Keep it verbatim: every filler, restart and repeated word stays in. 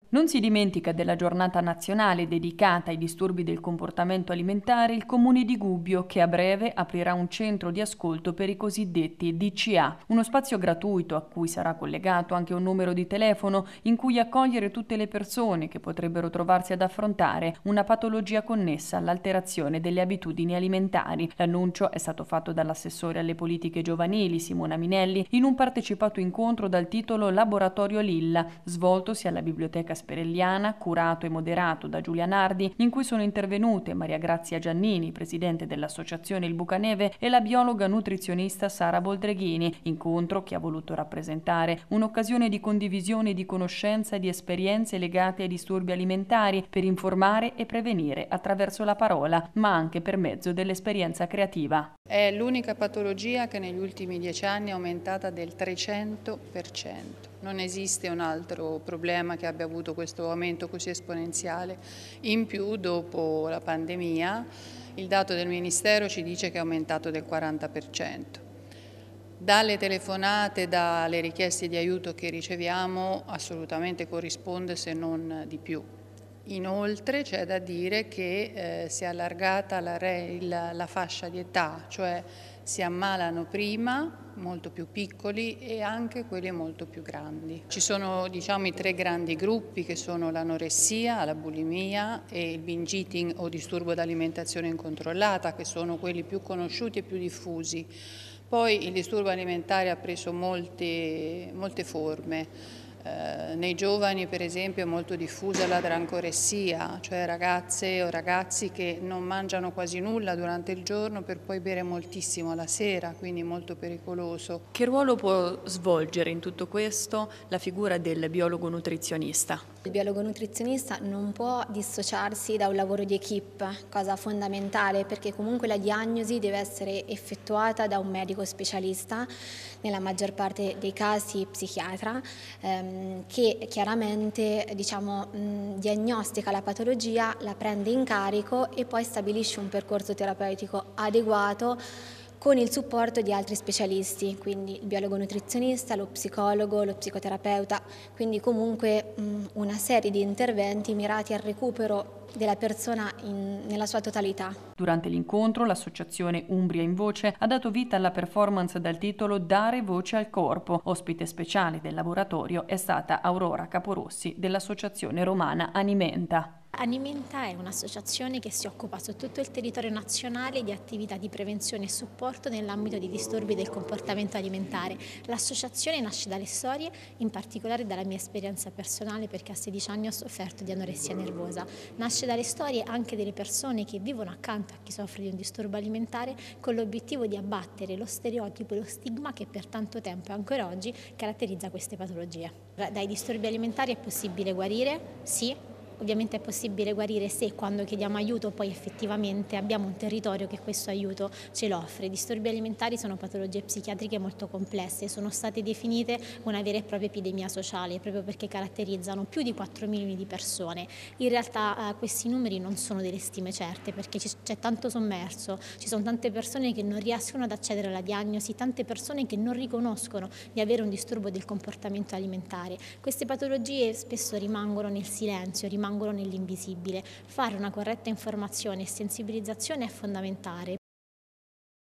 Non si dimentica della giornata nazionale dedicata ai disturbi del comportamento alimentare il comune di Gubbio, che a breve aprirà un centro di ascolto per i cosiddetti D C A, uno spazio gratuito a cui sarà collegato anche un numero di telefono in cui accogliere tutte le persone che potrebbero trovarsi ad affrontare una patologia connessa all'alterazione delle abitudini alimentari. L'annuncio è stato fatto dall'assessore alle politiche giovanili Simona Minelli in un partecipato incontro dal titolo Laboratorio Lilla, svoltosi alla Biblioteca Sperelliana, curato e moderato da Giulia Nardi, in cui sono intervenute Maria Grazia Giannini, presidente dell'associazione Il Bucaneve, e la biologa nutrizionista Sara Boldreghini, incontro che ha voluto rappresentare un'occasione di condivisione di conoscenza e di esperienze legate ai disturbi alimentari per informare e prevenire attraverso la parola, ma anche per mezzo dell'esperienza creativa. È l'unica patologia che negli ultimi dieci anni è aumentata del trecento per cento. Non esiste un altro problema che abbia avuto questo aumento così esponenziale. In più, dopo la pandemia, il dato del Ministero ci dice che è aumentato del quaranta per cento. Dalle telefonate, dalle richieste di aiuto che riceviamo, assolutamente corrisponde, se non di più. Inoltre c'è da dire che eh, si è allargata la, la, la fascia di età, cioè si ammalano prima, molto più piccoli, e anche quelli molto più grandi. Ci sono, diciamo, i tre grandi gruppi, che sono l'anoressia, la bulimia e il binge eating o disturbo d'alimentazione incontrollata, che sono quelli più conosciuti e più diffusi. Poi il disturbo alimentare ha preso molte, molte forme. Eh, nei giovani, per esempio, è molto diffusa la drancoressia, cioè ragazze o ragazzi che non mangiano quasi nulla durante il giorno per poi bere moltissimo la sera, quindi molto pericoloso. Che ruolo può svolgere in tutto questo la figura del biologo nutrizionista? Il biologo nutrizionista non può dissociarsi da un lavoro di equip, cosa fondamentale, perché comunque la diagnosi deve essere effettuata da un medico specialista, nella maggior parte dei casi psichiatra, ehm, che chiaramente diciamo, mh, diagnostica la patologia, la prende in carico e poi stabilisce un percorso terapeutico adeguato con il supporto di altri specialisti, quindi il biologo nutrizionista, lo psicologo, lo psicoterapeuta, quindi comunque mh, una serie di interventi mirati al recupero della persona in, nella sua totalità. Durante l'incontro l'associazione Umbria in Voce ha dato vita alla performance dal titolo Dare voce al corpo. Ospite speciale del laboratorio è stata Aurora Caporossi dell'associazione romana Animenta. Animenta è un'associazione che si occupa su tutto il territorio nazionale di attività di prevenzione e supporto nell'ambito di disturbi del comportamento alimentare. L'associazione nasce dalle storie, in particolare dalla mia esperienza personale, perché a sedici anni ho sofferto di anoressia nervosa. Nasce dalle storie anche delle persone che vivono accanto a chi soffre di un disturbo alimentare, con l'obiettivo di abbattere lo stereotipo e lo stigma che per tanto tempo e ancora oggi caratterizza queste patologie. Dai disturbi alimentari è possibile guarire? Sì. Ovviamente è possibile guarire se, quando chiediamo aiuto, poi effettivamente abbiamo un territorio che questo aiuto ce lo offre. I disturbi alimentari sono patologie psichiatriche molto complesse, sono state definite una vera e propria epidemia sociale, proprio perché caratterizzano più di quattro milioni di persone. In realtà eh, questi numeri non sono delle stime certe, perché c'è tanto sommerso, ci sono tante persone che non riescono ad accedere alla diagnosi, tante persone che non riconoscono di avere un disturbo del comportamento alimentare. Queste patologie spesso rimangono nel silenzio, rimangono nell'invisibile. Fare una corretta informazione e sensibilizzazione è fondamentale,